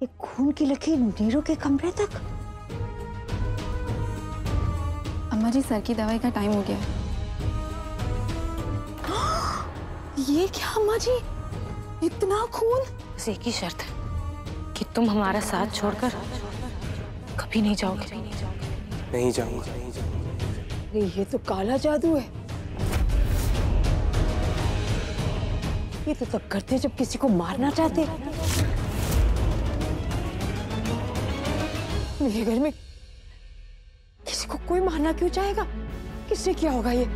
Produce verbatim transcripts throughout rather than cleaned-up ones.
ये खून की लकीर नीरू के कमरे तक। अम्मा जी, सर की दवाई का टाइम हो गया है। ये क्या अम्मा जी, इतना खून? बस एक ही शर्त है कि तुम हमारा साथ छोड़कर कभी नहीं जाओगे। नहीं जाऊंगा। ये तो काला जादू है। ये तो तब करते जब किसी को मारना चाहते। मेरे घर में किसी को कोई मारना क्यों चाहेगा? किसने किया होगा ये?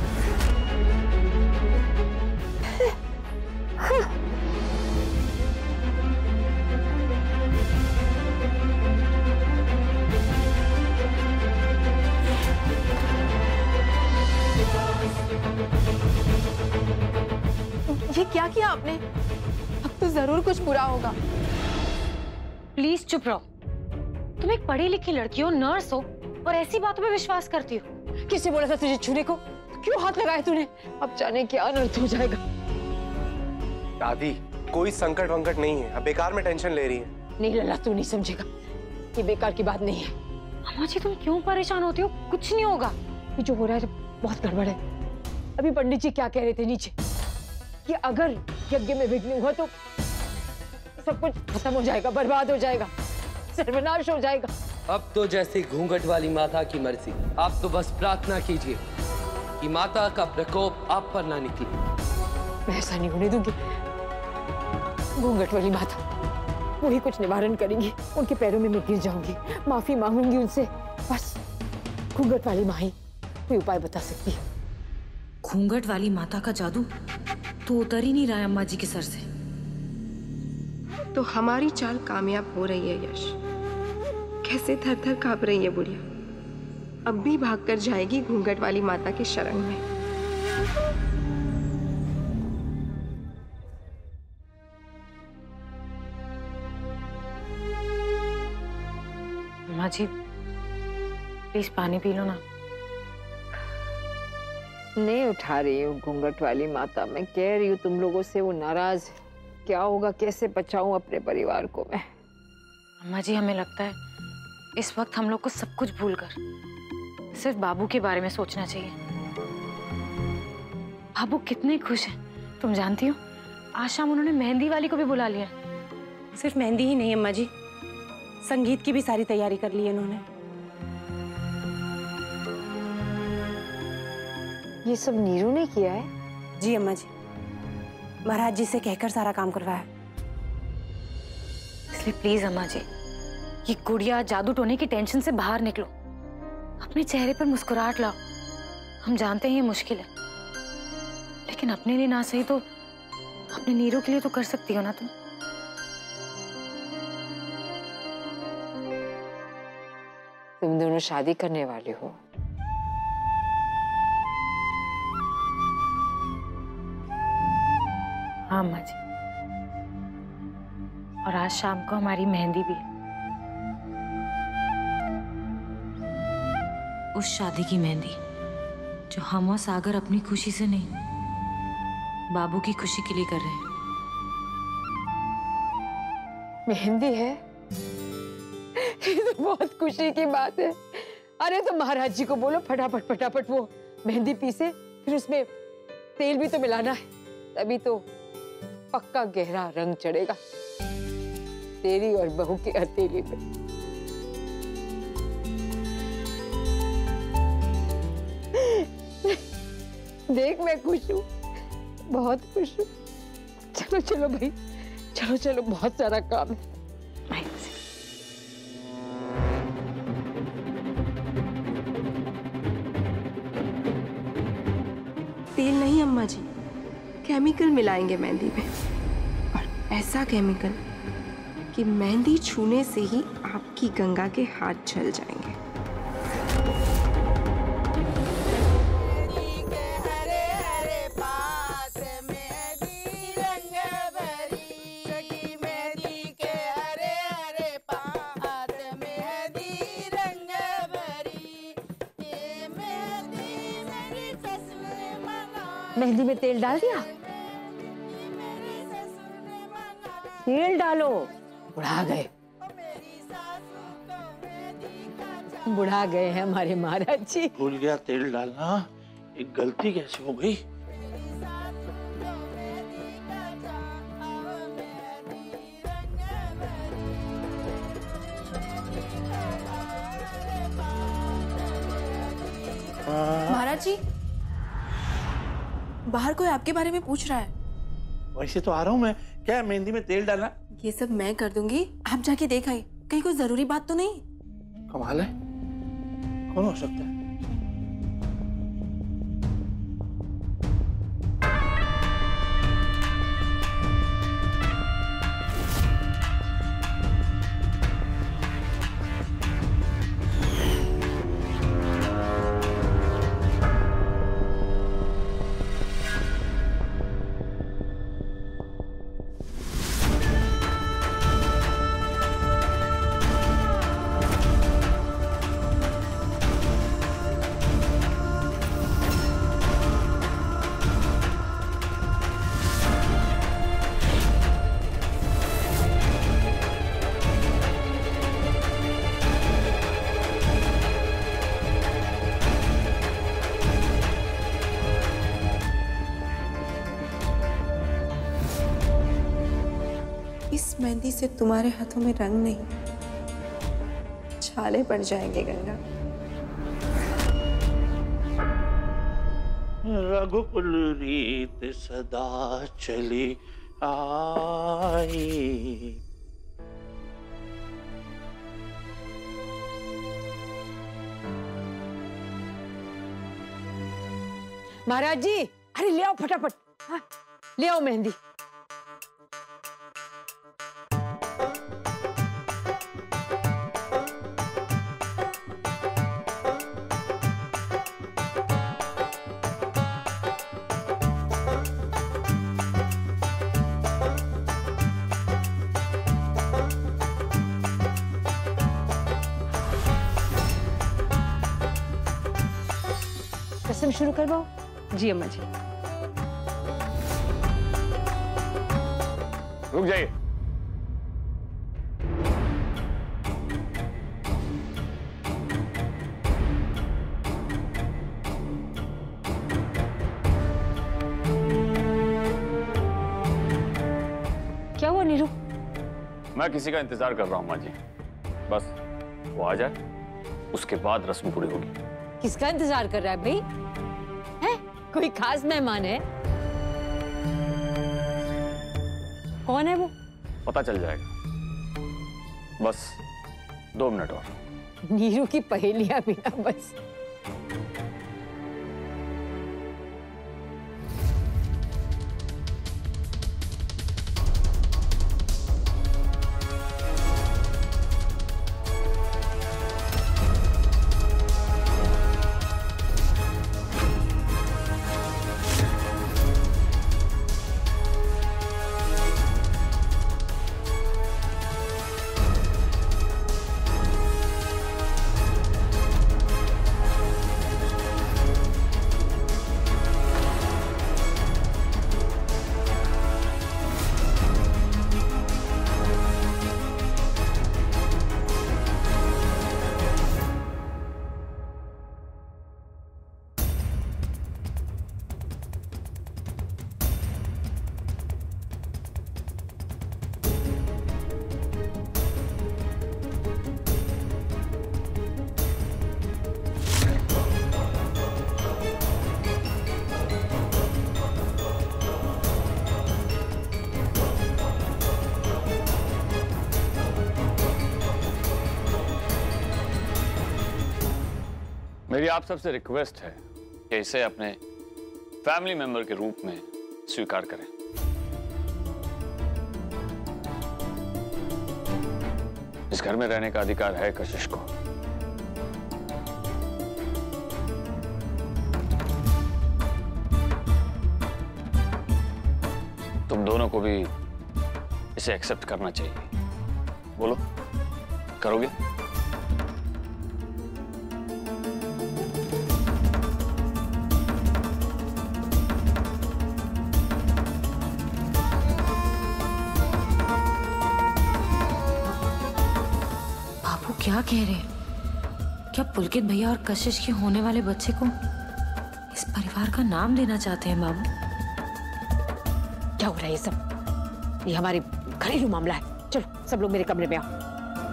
ये क्या किया आपने? अब तो जरूर कुछ बुरा होगा। प्लीज चुप रहो। तुम एक पढ़ी लिखी लड़की हो, नर्स हो, और ऐसी बातों में विश्वास करती हो। किसने बोला था तुझे छूने को? क्यों हाथ लगाया तूने? अब जाने क्या अनर्थ हो जाएगा। दादी, कोई संकट वंकट नहीं है, अब बेकार में टेंशन ले रही है। नहीं लला, तू नहीं समझेगा, ये बेकार की बात नहीं है। अम्मा जी, तुम क्यों परेशान होती हो? कुछ नहीं होगा। ये जो हो रहा है बहुत गड़बड़ है। अभी पंडित जी क्या कह रहे थे नीचे कि अगर यज्ञ में विघ्न हुआ तो सब कुछ खत्म हो जाएगा, बर्बाद हो जाएगा, सर्वनाश हो जाएगा। अब तो जैसे घूंघट वाली माता की मर्जी, आप तो बस प्रार्थना कीजिए कि माता का प्रकोप आप पर ना निकले। मैं ऐसा नहीं होने दूंगी। घूंघट वाली माता वही कुछ निवारण करेंगी। उनके पैरों में मैं गिर जाऊंगी, माफी मांगूंगी उनसे। बस घूंघट वाली माँ ही कोई उपाय बता सकती है। घूंघट वाली माता का जादू तो उतर ही नहीं रहा है अम्मा जी के सर से। तो हमारी चाल कामयाब हो रही है यश। कैसे थर थर कांप रही है बुढ़िया। अब भी भागकर जाएगी घूंघट वाली माता के शरण में। अम्मा जी, प्लीज पानी पी लो ना। नहीं उठा रही हूँ घूंघट वाली माता। मैं कह रही हूँ तुम लोगों से वो नाराज है। क्या होगा, कैसे बचाऊं अपने परिवार को मैं? अम्मा जी, हमें लगता है इस वक्त हम लोग को सब कुछ भूलकर सिर्फ बाबू के बारे में सोचना चाहिए। बाबू कितने खुश हैं, तुम जानती हो? आज शाम उन्होंने मेहंदी वाली को भी बुला लिया। सिर्फ मेहंदी ही नहीं अम्मा जी, संगीत की भी सारी तैयारी कर ली है इन्होंने। ये सब नीरू ने किया है? जी अम्मा जी, महाराज जी से कहकर सारा काम करवाया। इसलिए प्लीज अम्मा जी, ये गुड़िया जादू टोने की टेंशन से बाहर निकलो, अपने चेहरे पर मुस्कुराहट लाओ। हम जानते हैं ये मुश्किल है, लेकिन अपने लिए ना सही तो अपने नीरू के लिए तो कर सकती हो ना तुम। तुम दोनों शादी करने वाले हो? हाँ अम्मा जी, और आज शाम को हमारी मेहंदी भी है। उस शादी की मेहंदी जो हम और सागर अपनी खुशी से नहीं, बाबू की खुशी के लिए कर रहे हैं। मेहंदी है? ये तो बहुत खुशी की बात है। अरे तो महाराज जी को बोलो फटाफट फटाफट वो मेहंदी पीसे, फिर उसमें तेल भी तो मिलाना है, तभी तो पक्का गहरा रंग चढ़ेगा तेरी और बहू की हथेली पे। देख मैं खुश हूँ, बहुत खुश हूँ। चलो चलो भाई, चलो चलो, बहुत सारा काम है। तेल नहीं अम्मा जी, केमिकल मिलाएंगे मेहंदी में, और ऐसा केमिकल कि मेहंदी छूने से ही आपकी गंगा के हाथ जल जाएंगे। मेहंदी में तेल डाल दिया? तेल डालो, बुढ़ा गए, बुढ़ा गए हैं हमारे महाराज जी। भूल गया तेल डालना, एक गलती कैसे हो गई? महाराज जी, बाहर कोई आपके बारे में पूछ रहा है। वैसे तो आ रहा हूँ मैं। क्या मेहंदी में तेल डालना? ये सब मैं कर दूंगी, आप जाके देख आइए, कहीं कोई जरूरी बात तो नहीं। कमाल है, कौन हो सकता है? इस मेहंदी से तुम्हारे हाथों में रंग नहीं, छाले पड़ जाएंगे गंगा। रघुकुल रीत सदा चली आई। महाराज जी, अरे ले आओ फटाफट। हाँ, ले आओ मेहंदी। रस्म शुरू करवाओ। जी अम्मा जी। रुक जाइए। क्या हुआ नीरू? मैं किसी का इंतजार कर रहा हूँ माँ जी, बस वो आ जाए उसके बाद रस्म पूरी होगी। किसका इंतजार कर रहा है भाई? है? कोई खास मेहमान है? कौन है वो? पता चल जाएगा, बस दो मिनट और। नीरू की पहेलियां भी ना बस। मेरी आप सबसे रिक्वेस्ट है कि इसे अपने फैमिली मेंबर के रूप में स्वीकार करें। इस घर में रहने का अधिकार है कशिश को। तुम दोनों को भी इसे एक्सेप्ट करना चाहिए। बोलो, करोगे? क्या कह रहे हैं? क्या पुलकित भैया और कशिश के होने वाले बच्चे को इस परिवार का नाम देना चाहते हैं बाबू? क्या हो रहा है ये सब? ये हमारे घरेलू मामला है। चलो सब लोग मेरे कमरे में आओ।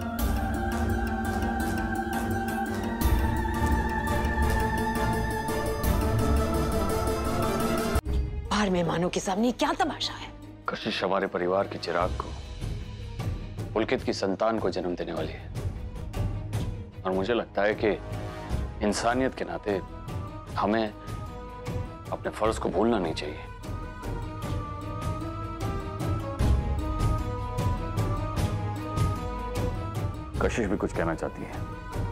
बाहर मेहमानों के सामने क्या तमाशा है? कशिश हमारे परिवार के चिराग को, पुलकित की संतान को जन्म देने वाली है और मुझे लगता है कि इंसानियत के नाते हमें अपने फर्ज को भूलना नहीं चाहिए। कशिश भी कुछ कहना चाहती है।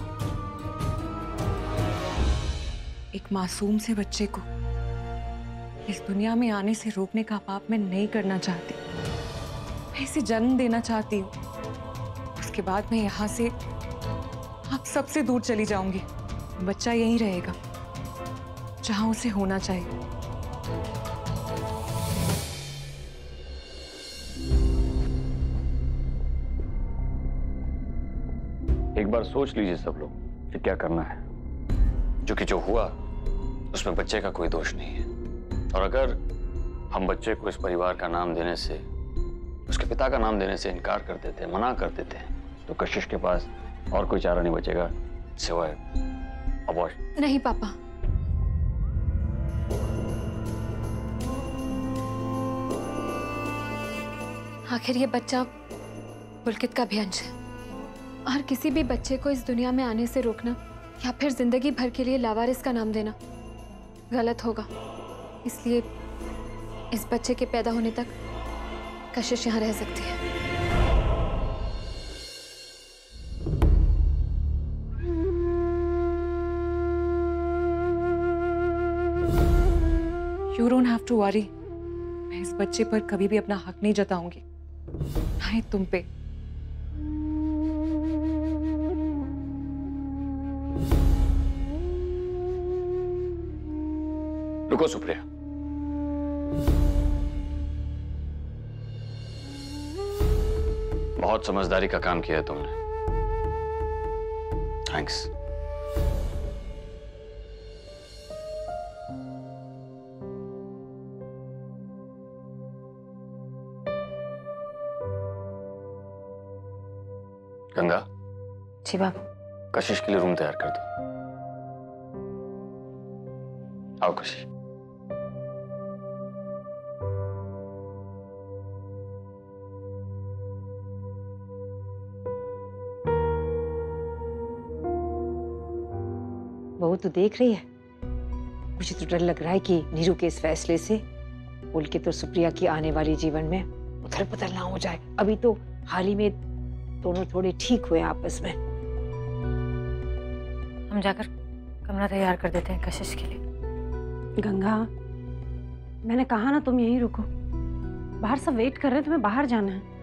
एक मासूम से बच्चे को इस दुनिया में आने से रोकने का पाप मैं नहीं करना चाहती। मैं इसे जन्म देना चाहती हूँ। उसके बाद मैं यहाँ से आप सबसे दूर चली जाऊंगी। बच्चा यहीं रहेगा जहां उसे होना चाहिए। एक बार सोच लीजिए सब लोग कि क्या करना है। जो कि जो हुआ उसमें बच्चे का कोई दोष नहीं है और अगर हम बच्चे को इस परिवार का नाम देने से, उसके पिता का नाम देने से इनकार कर देते हैं, मना कर देते हैं, तो कशिश के पास और कोई चारा नहीं बचेगा सिवाय अबॉर्शन। नहीं पापा, आखिर ये बच्चा पुलकित का भी अंश है और किसी भी बच्चे को इस दुनिया में आने से रोकना या फिर जिंदगी भर के लिए लावारिस का नाम देना गलत होगा। इसलिए इस बच्चे के पैदा होने तक कशिश यहाँ रह सकती है। You don't have to worry. मैं इस बच्चे पर कभी भी अपना हक नहीं जताऊंगी, ना ही तुम पे। रुको सुप्रिया, बहुत समझदारी का काम किया है तुमने। थैंक्स। गंगा। जी बाबू। कशिश के लिए रूम तैयार कर दो। आओ कशिश। बहू तो देख रही है। मुझे तो डर लग रहा है कि नीरू के इस फैसले से पुलकित और सुप्रिया की आने वाली जीवन में उथल पुथल ना हो जाए। अभी तो हाल ही में दोनों थोड़े ठीक हुए आपस में। हम जाकर कमरा तैयार कर देते हैं कशिश के लिए। गंगा, मैंने कहा ना तुम यहीं रुको। बाहर सब वेट कर रहे हैं, तुम्हें बाहर जाना है।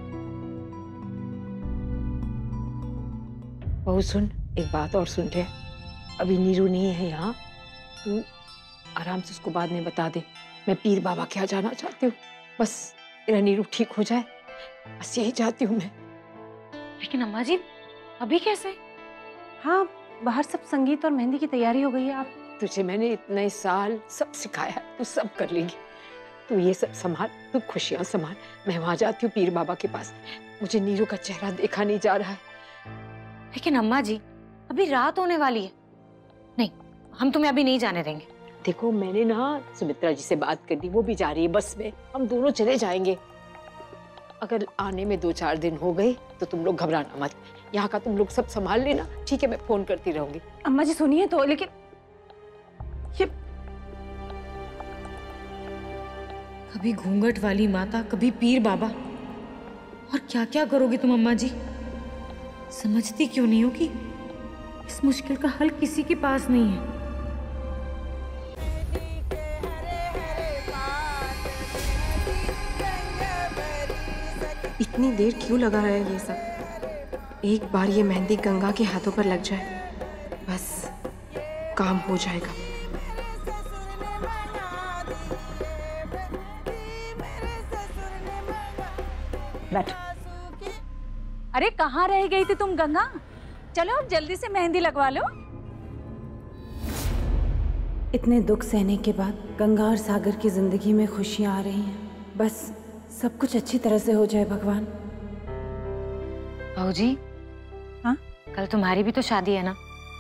बहू सुन, एक बात और सुन ले। अभी नीरू नहीं है यहाँ, तू आराम से उसको बाद में बता दे। मैं पीर बाबा के यहाँ जाना चाहती हूँ। बस मेरा नीरू ठीक हो जाए, बस यही चाहती हूँ मैं। लेकिन अम्मा जी अभी कैसे? हाँ, बाहर सब संगीत और मेहंदी की तैयारी हो गई है। आप तुझे मैंने इतने साल सब सिखाया है, तू सब कर लेगी। तू ये सब संभाल, तू खुशियां संभाल। मैं वहां जाती हूँ पीर बाबा के पास। मुझे नीरू का चेहरा देखा नहीं जा रहा है। लेकिन अम्मा जी अभी रात होने वाली है। नहीं, हम तुम्हें अभी नहीं जाने देंगे। देखो, मैंने ना सुमित्रा जी से बात कर दी, वो भी जा रही है बस में। हम दोनों चले जाएंगे। अगर आने में दो चार दिन हो गए तो तुम लोग घबराना मत। यहाँ का तुम लोग सब संभाल लेना, ठीक है? मैं फोन करती रहूंगी। अम्मा जी सुनिए तो, लेकिन ये कभी घूंघट वाली माता, कभी पीर बाबा, और क्या क्या करोगी तुम अम्मा जी? समझती क्यों नहीं हो कि इस मुश्किल का हल किसी के पास नहीं है? इतनी देर क्यों लगा रहा है ये सब? एक बार ये मेहंदी गंगा के हाथों पर लग जाए, बस काम हो जाएगा। बैठ। अरे कहाँ रह गई थी तुम गंगा? चलो अब जल्दी से मेहंदी लगवा लो। इतने दुख सहने के बाद गंगा और सागर की जिंदगी में खुशियां आ रही हैं। बस सब कुछ अच्छी तरह से हो जाए भगवान। बहू जी, हाँ? कल तुम्हारी भी तो शादी है ना,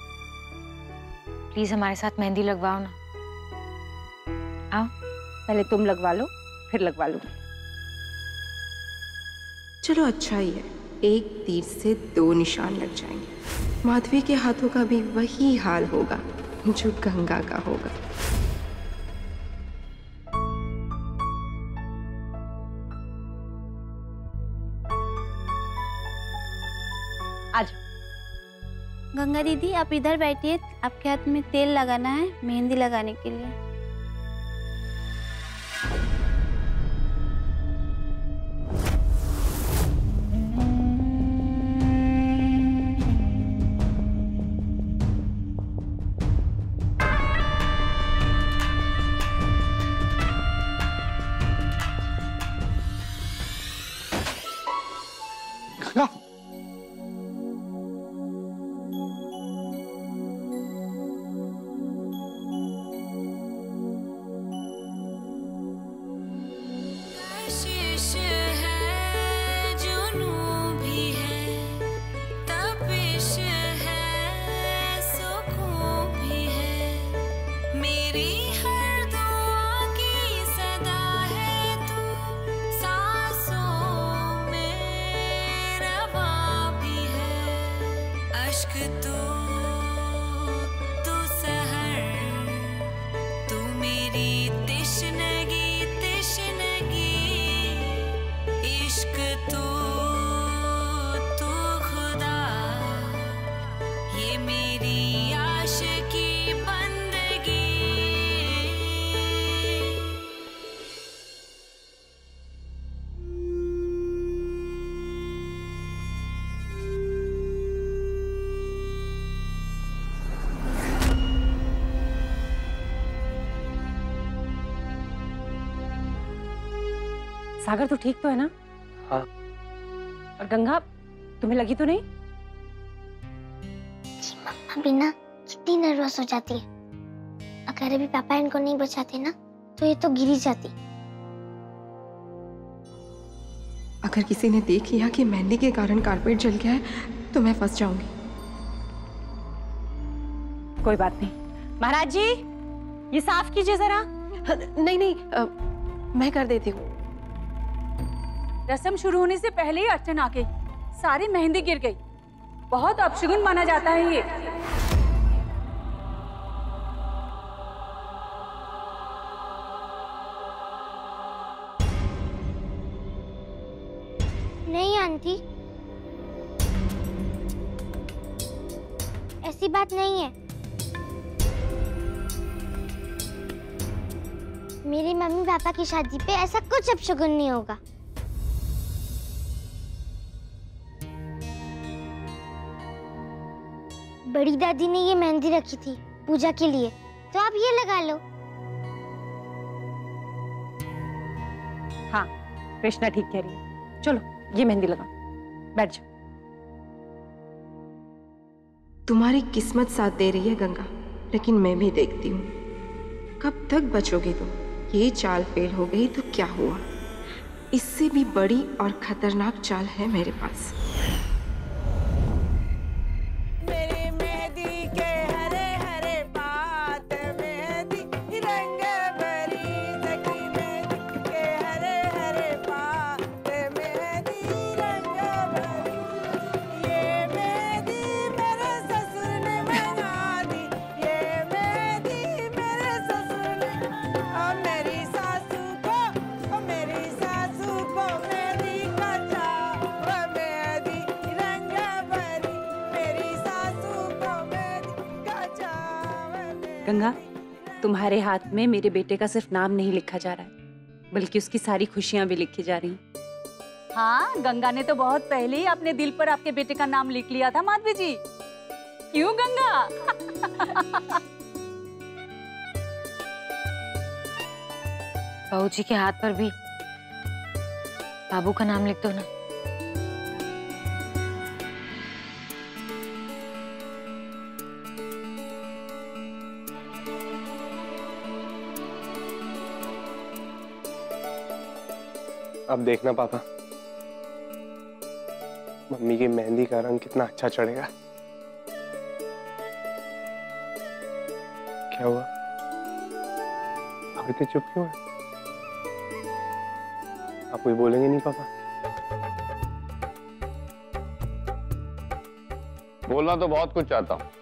प्लीज हमारे साथ मेहंदी लगवाओ ना। आओ। पहले तुम लगवा लो, फिर लगवा लो। चलो अच्छा ही है, एक तीर से दो निशान लग जाएंगे। माधवी के हाथों का भी वही हाल होगा जो गंगा का होगा। आज गंगा दीदी आप इधर बैठिए, आपके हाथ में तेल लगाना है मेहंदी लगाने के लिए। सागर तो ठीक तो है ना? हाँ। और गंगा तुम्हें लगी तो नहीं? मम्मा भी ना कितनी नर्वस हो जाती है, अगर अभी पापा इनको नहीं बचाते ना तो ये तो गिर ही जाती। अगर किसी ने देख लिया कि मेहंदी के कारण कारपेट जल गया है तो मैं फंस जाऊंगी। कोई बात नहीं। महाराज जी, ये साफ कीजिए जरा। नहीं नहीं आ, मैं कर देती हूँ। रस्म शुरू होने से पहले ही अर्चन आ गई, सारी मेहंदी गिर गई। बहुत अपशगुन माना जाता है ये। नहीं आंटी, ऐसी बात नहीं है। मेरी मम्मी पापा की शादी पे ऐसा कुछ अपशगुन नहीं होगा। बड़ी दादी ने ये मेहंदी रखी थी पूजा के लिए, तो आप ये लगा लो। हाँ, कृष्णा ठीक कह रही है। चलो ये मेहंदी लगा, बैठ जाओ। तुम्हारी किस्मत साथ दे रही है गंगा, लेकिन मैं भी देखती हूँ कब तक बचोगी तुम। ये चाल फेल हो गई तो क्या हुआ, इससे भी बड़ी और खतरनाक चाल है मेरे पास। गंगा, तुम्हारे हाथ में मेरे बेटे का सिर्फ नाम नहीं लिखा जा रहा है, बल्कि उसकी सारी खुशियां भी लिखी जा रही हैं। हाँ, गंगा ने तो बहुत पहले ही अपने दिल पर आपके बेटे का नाम लिख लिया था माधवी जी। क्यों गंगा? बहू जी के हाथ पर भी बाबू का नाम लिख दो ना। अब देखना पापा, मम्मी की मेहंदी का रंग कितना अच्छा चढ़ेगा। क्या हुआ, आप इतने चुप क्यों हैं? आप कुछ बोलेंगे नहीं पापा? बोलना तो बहुत कुछ चाहता हूं।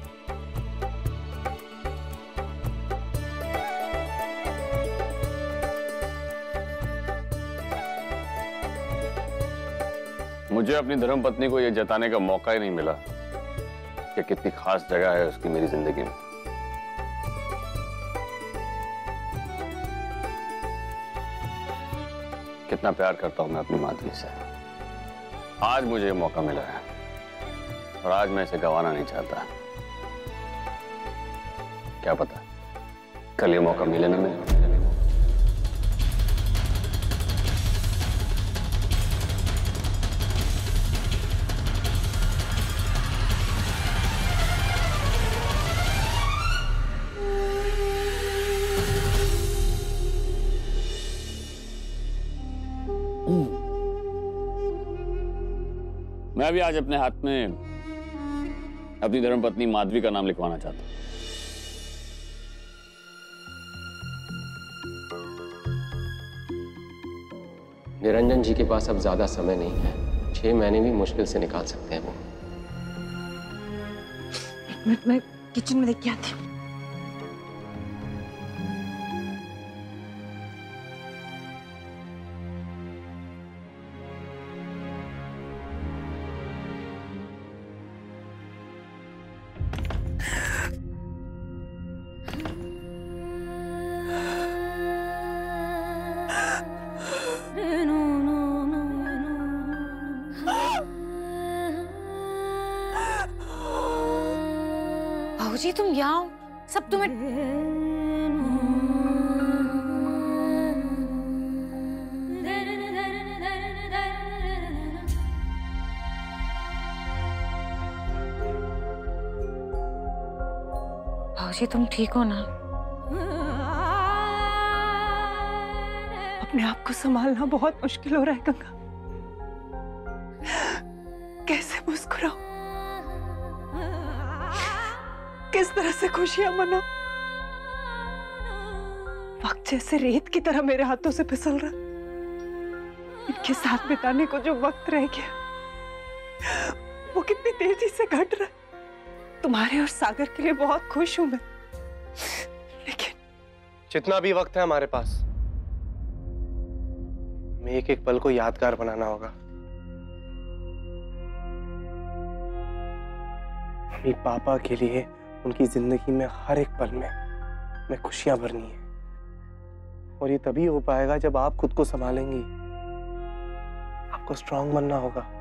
मुझे अपनी धर्मपत्नी को यह जताने का मौका ही नहीं मिला कि कितनी खास जगह है उसकी मेरी जिंदगी में। कितना प्यार करता हूं मैं अपनी माधवी से। आज मुझे ये मौका मिला है और आज मैं इसे गंवाना नहीं चाहता। क्या पता कल ये मौका मिले ना मिले। मैं भी आज अपने हाथ में अपनी धर्मपत्नी माधवी का नाम लिखवाना चाहता हूं। निरंजन जी के पास अब ज्यादा समय नहीं है, छह महीने भी मुश्किल से निकाल सकते हैं वो। एक मिनट में किचन में देख के आती हूँ। भाऊजी तुम यहाँ आओ, सब तुम्हें भाऊजी तुम ठीक हो ना? अपने आप को संभालना बहुत मुश्किल हो रहा है गंगा। कैसे मुस्कुराऊं, किस तरह से खुशियां मनाऊं? वक्त जैसे रेत की तरह मेरे हाथों से फिसल रहा। इनके साथ बिताने को जो वक्त रह गया वो कितनी तेजी से घट रहा है। तुम्हारे और सागर के लिए बहुत खुश हूं मैं, लेकिन जितना भी वक्त है हमारे पास, हमें एक एक पल को यादगार बनाना होगा। मम्मी पापा के लिए उनकी जिंदगी में हर एक पल में मैं खुशियां भरनी है, और ये तभी हो पाएगा जब आप खुद को संभालेंगी। आपको स्ट्रांग बनना होगा।